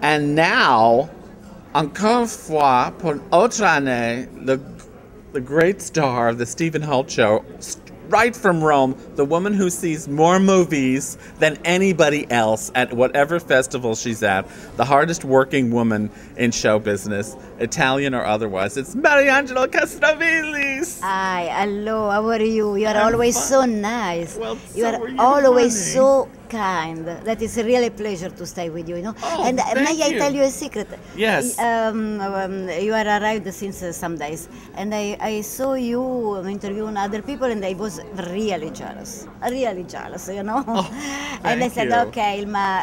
And now, encore une fois, pour une autre année, the great star of the Stephen Holt Show, right from Rome, the woman who sees more movies than anybody else at whatever festival she's at, the hardest working woman in show business, Italian or otherwise. It's Mariangela Castrovillis. Hi, hello, how are you? You are I'm always fine. so nice. Well, you so are are you, always honey. so kind. That is a really pleasure to stay with you, you know. Oh, and thank may I you. tell you a secret? Yes. You are arrived since some days, and I saw you interviewing other people, and I was really jealous, you know. Oh, and I thank said, you. okay, Ilma,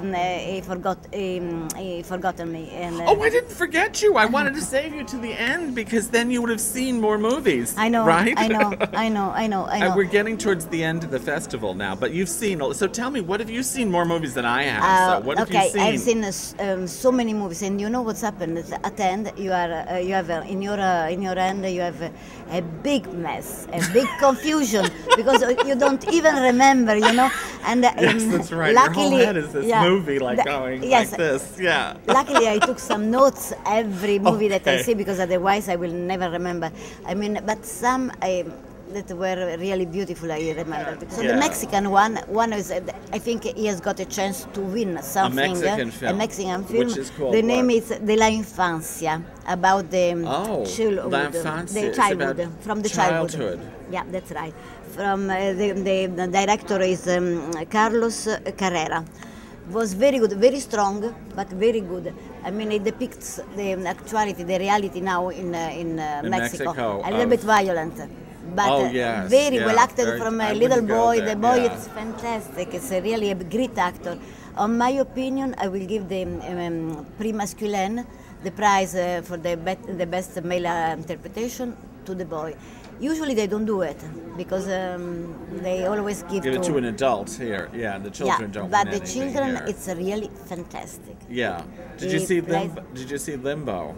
he forgotten me. And, Oh, I didn't forget you. I wanted to save you to the end because then you would have seen more movies. I know, right? I know. And we're getting towards the end of the festival now, but you've seen. So tell me, what have you seen more movies than I have? So what have you seen? I've seen so many movies, and you know what's happened. At the end, you have in your hand you have a big mess, a big confusion because you don't even remember, you know. And Yes, that's right. Luckily, Your whole head is this movie, like going yes, like this. Yeah. Luckily, I took some notes every movie that I Okay. see because otherwise I will never remember. I mean, but some that were really beautiful, I remember. So Yeah. the Mexican one is, I think he has got a chance to win something. Mexican film. A Mexican film. Which is called the what? name is De la Infancia, about the Oh, childhood, La Infancia. the It's childhood, about from the childhood. Yeah, that's right. From the director is Carlos Carrera. Was very good, very strong, but very good. I mean, it depicts the actuality, the reality now in Mexico. Mexico, A little bit violent, but Oh, yes, very yeah, well acted very- from I a little wouldn't go boy. there, The boy yeah. is fantastic. It's a really a great actor. On my opinion, I will give the Prix Masculin, the prize for the best male interpretation, to the boy. Usually they don't do it because they always Give it to an adult here. Yeah, the children don't but win the anything children, here. it's really fantastic. Yeah. Did you He see plays- Limbo? Did you see Limbo?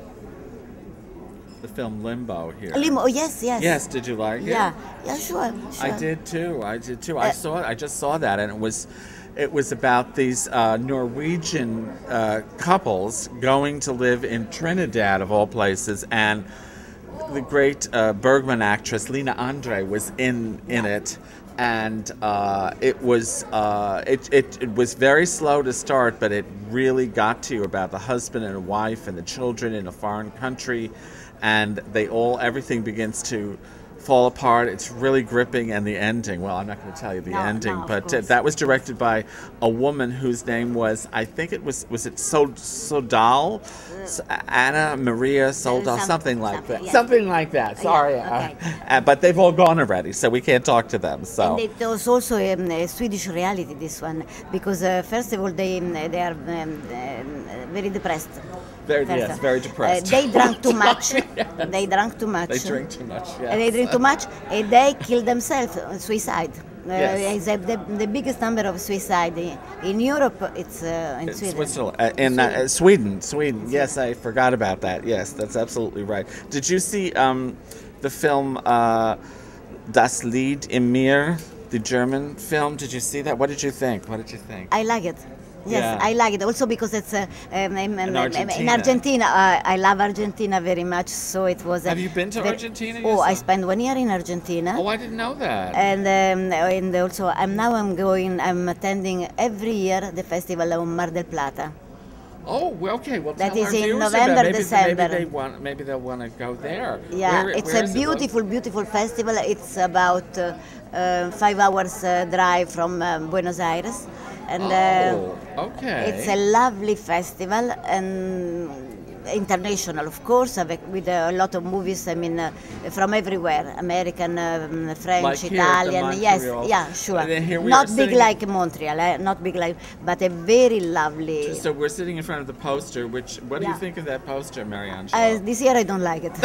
The film Limbo here. Limo, oh, yes. Yes. Did you like it? Yeah, sure. I did too. I saw it. I just saw that, and it was about these Norwegian couples going to live in Trinidad of all places, and the great Bergman actress Lena Andre was in it, and it was very slow to start, but it really got to you about the husband and a wife and the children in a foreign country, and everything begins to fall apart. It's really gripping, and the ending. Well, I'm not going to tell you the ending, of but course. that was directed by a woman whose name was, I think it was it Sodal, Anna Maria Sodal, something like that. yes. Something like that. Sorry, okay. but they've all gone already, so we can't talk to them. So. And it was also a Swedish reality, this one, because first of all they are very depressed. Yes, very depressed. They drank too much. Yeah. They drank too much. They drink too much. Yes. They drink too much, and they kill themselves, suicide. Yes. It's the biggest number of suicide in Europe. It's in Sweden. Switzerland, in Sweden. Yes, I forgot about that. Yes, that's absolutely right. Did you see the film Das Lied im Meer, the German film? Did you see that? What did you think? I like it. Yes, Yeah. I like it. Also because it's in Argentina. I love Argentina very much. So it was. Have you been to Argentina Oh, I yourself? spent 1 year in Argentina. Oh, I didn't know that. And also I'm attending every year the festival of Mar del Plata. Oh, well, okay. Well, That tell is our in viewers November, about it. December. Maybe they'll want to go there. Yeah, Where it's is a it? beautiful festival. It's about 5 hours drive from Buenos Aires, and Okay. it's a lovely festival and international, of course, with a lot of movies. I mean, from everywhere, American, French, Like here at the Italian. Yes, Montreal. yeah, sure. And then here we Not are big sitting- like Montreal, not big like, but a very lovely. So we're sitting in front of the poster. What do you Yeah. think of that poster, Mariangela? This year I don't like it.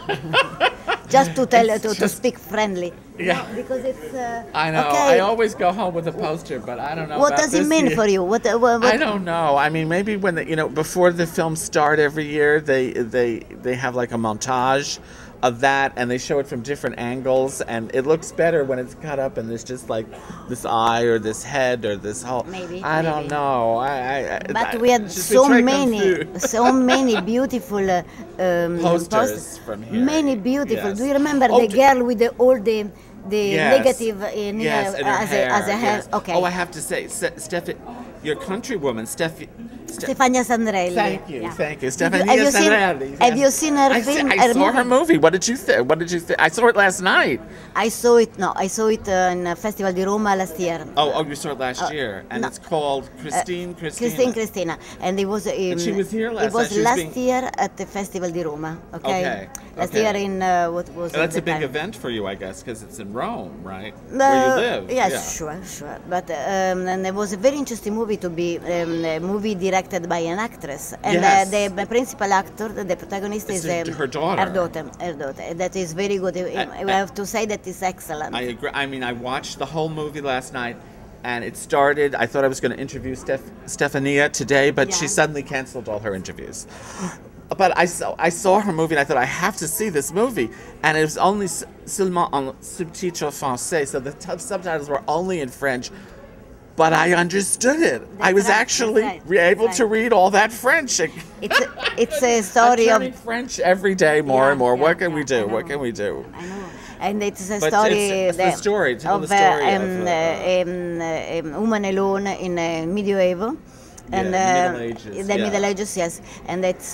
Just to tell It's to just- speak friendly. Yeah. No, because it's. I know. Okay. I always go home with a poster, but I don't know. What about does it this mean year. for you? What I don't know. I mean, maybe when before the films start every year, they have like a montage of that, and they show it from different angles, and it looks better when it's cut up and there's just like this eye or this head or this whole. Maybe. I don't know. But we had so many beautiful posters from here. Many beautiful. Yes. Do you remember Oh, the girl with all the Yes. negative in Yes, her, in her hair, as a hair? yes. Okay. Oh, I have to say, your countrywoman, Stefania Sandrelli. Thank you, Yeah. thank you, Have Stefania you seen? Sandrelli. Have you seen her I film? I saw her movie. What did you think? What did you think? I saw it last night. I saw it. No, I saw it in Festival di Roma last year. Oh, you saw it last year, and no. it's called Christine. Christina, and it was. And she was here last It was night. last year at the Festival di Roma. Okay. Last year in what was? That's the a big time? event for you, I guess, because it's in Rome, right? Where you live. Yes, Yeah. sure. But and it was a very interesting movie to be a movie directed by an actress, and Yes. the principal actor, the protagonist, It's is her daughter. Her daughter. That is very good. I have to say that is excellent. I agree. I mean, I watched the whole movie last night, and it started. I thought I was going to interview Stefania today, but she Yeah. suddenly canceled all her interviews. But I saw her movie, and I thought I have to see this movie, and it was only seulement en subtitre français, so the subtitles were only in French. But I understood it. I was right, actually that's right, able that's to right. read all that French. It's a I'm story of. learning French every day more Yeah, and more. yeah, What can we I do? know. What can we do? I know. And it's a But story, it's the story. Tell the story of, woman alone in medieval. And the Middle Ages, the yeah. Middle Ages, yes, and it's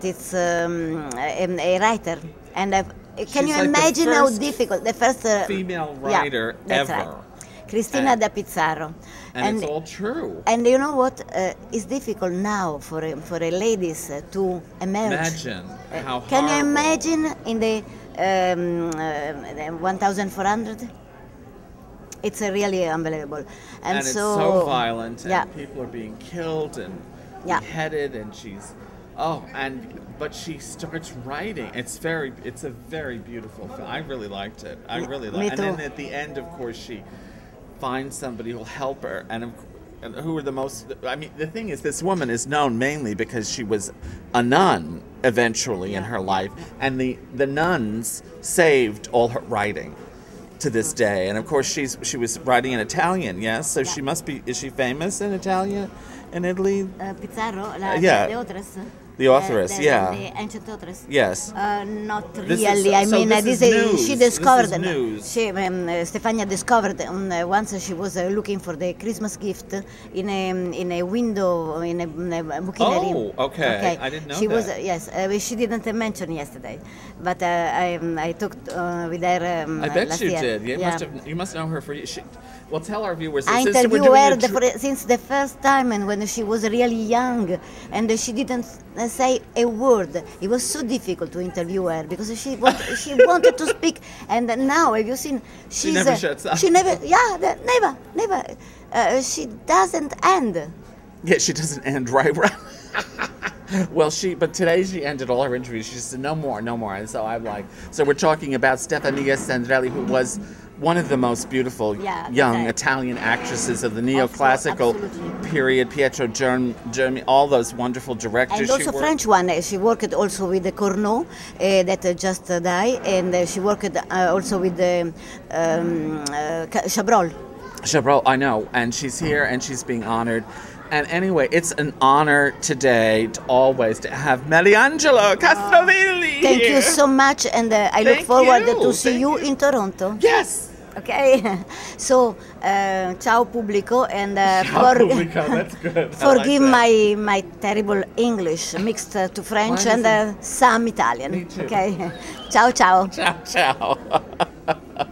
a writer. And can She's you like the imagine how first difficult the first female writer that's ever. Right. Cristina And- da Pizarro. And it's all true. And you know what? It's difficult now for ladies to emerge. Imagine how Can you horrible. imagine in the 1400? It's really unbelievable. And it's so violent, and yeah. people are being killed and Yeah. beheaded, and but she starts writing. It's a very beautiful film. I really liked it. I really Me liked it. And too. then at the end, of course, she finds somebody who'll help her, and who are the most. I mean, the thing is, this woman is known mainly because she was a nun eventually in her life, and the nuns saved all her writing to this day. And of course, she was writing in Italian, yes. So she must be. Is she famous in Italian, in Italy? Pizarro, Yeah. the authoress. The authoress, yeah. The ancient authoress. Yes. Not This really. is- I so mean, this is news. she This is discovered. news. She, Stefania discovered once she was looking for the Christmas gift in a window in a bookinery. Oh, okay. I didn't know she that. was yes. She didn't mention yesterday, but I talked with her. I bet last you year. did. Yeah. You must know her for. Well, tell our viewers. I since we're interviewed doing her since the first time, and when she was really young, and she didn't say a word. It was so difficult to interview her because she wanted to speak. And now, have you seen? She never shuts up. She never. Yeah, never. She doesn't end. Yeah, she doesn't end right. Well, but today she ended all her interviews. She said, no more. And so I'm like, so we're talking about Stefania Sandrelli, who was one of the most beautiful young right. Italian actresses of the neoclassical absolutely. period. Pietro Germi, all those wonderful directors. And also French one. She worked also with the Corneau that just died, and she worked also with Chabrol. Chabrol, I know, and she's here and she's being honored. And anyway, it's an honor today to have Mariangelo Castrovilli. Thank here. you so much, and I look Thank forward you. to see Thank you you. in Toronto. Yes. Okay, so ciao pubblico, and Ciao, pubblico, that's good. I forgive like my terrible English mixed to French Mine and some Italian. Me too. Okay, ciao ciao. Ciao, ciao.